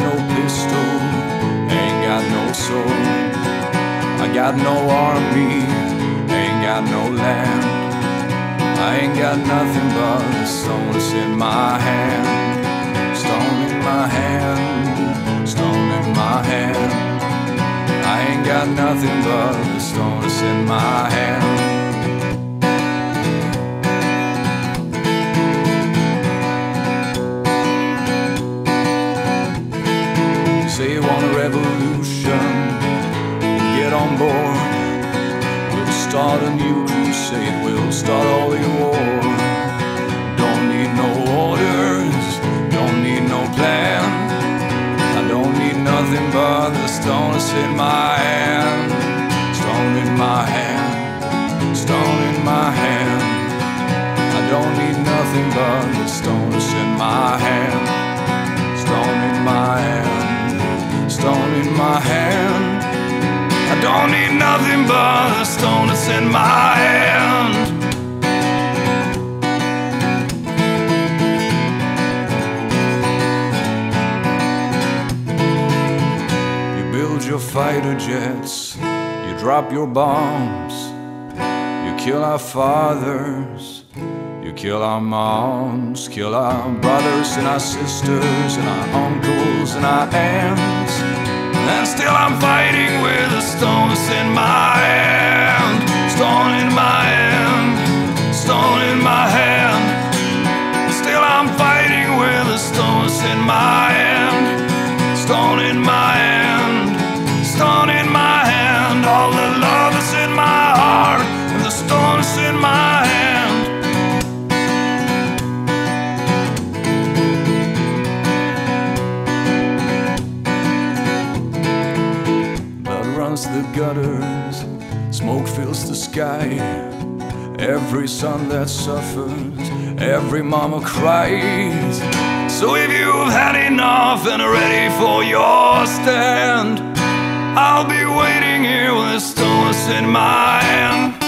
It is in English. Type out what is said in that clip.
no pistol, ain't got no soul. I got no army, ain't got no land. I ain't got nothing but the stone that's in my hand. Stone in my hand, stone in my hand. I ain't got nothing but the stone that's in my hand. You say you want a revolution, get on board. We'll start a new crusade, we'll start all the war. Don't need no orders, don't need no plan. I don't need nothing but the stone that's in my hand. Stone in my hand, stone in my hand. I don't need nothing but the stone that's in my hand. Stone in my hand, stone in my hand. I don't need nothing but the stone that's in my hand. Your fighter jets, you drop your bombs, you kill our fathers, you kill our moms, kill our brothers and our sisters and our uncles and our aunts. And still I'm fighting with the stone that's in my hand. Stone in my hand, stone in my hand. Still I'm fighting with the stone that's in my hand. Stone in my hand, stone in my hand. All the love that's in my heart and the stone that's in my hand. Blood runs the gutters, smoke fills the sky. Every son that suffers, every mama cries. So if you've had enough and are ready for your stand, I'll be waiting here with the stone that's in my hand.